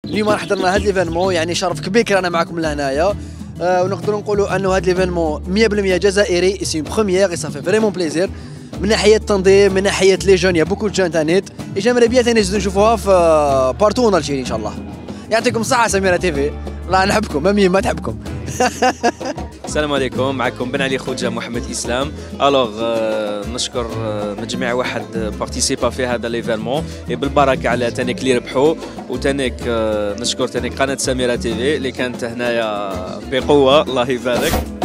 اليوم حضرنا هذا ليفينمون، يعني شرف كبير انا معكم لهنايا. ونقدروا نقولوا انه هذا ليفينمون 100% جزائري، سي اون بروميير اي صافي فريمون بليزير من ناحيه التنظيم، من ناحيه لي جون، يا بوكو جون تانيت. جيمري بيان ثاني نشوفوها في بارتو الجيري ان شاء الله. يعطيكم الصحه سميره تيفي، الله نحبكم ميم ما تحبكم. السلام عليكم، معكم بن علي خوجة محمد اسلام. الوغ نشكر من جميع واحد بارتيسيبا في هذا ليفينمون، بالبركه على تانيك اللي ربحوا، وتانيك نشكر تانيك قناه سميره تيفي اللي كانت هنايا بقوه، الله يبارك.